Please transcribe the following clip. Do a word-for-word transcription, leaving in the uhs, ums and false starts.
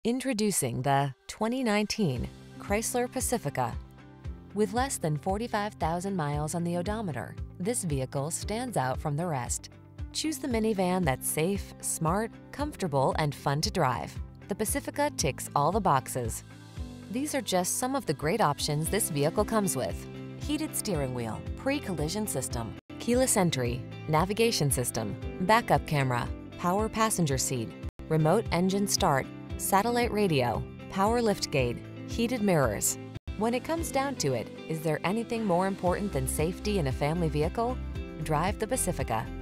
Introducing the twenty nineteen Chrysler Pacifica. With less than forty-five thousand miles on the odometer, this vehicle stands out from the rest. Choose the minivan that's safe, smart, comfortable, and fun to drive. The Pacifica ticks all the boxes. These are just some of the great options this vehicle comes with: heated steering wheel, pre-collision system, keyless entry, navigation system, backup camera, power passenger seat, remote engine start, satellite radio, power liftgate, heated mirrors. When it comes down to it, is there anything more important than safety in a family vehicle? Drive the Pacifica.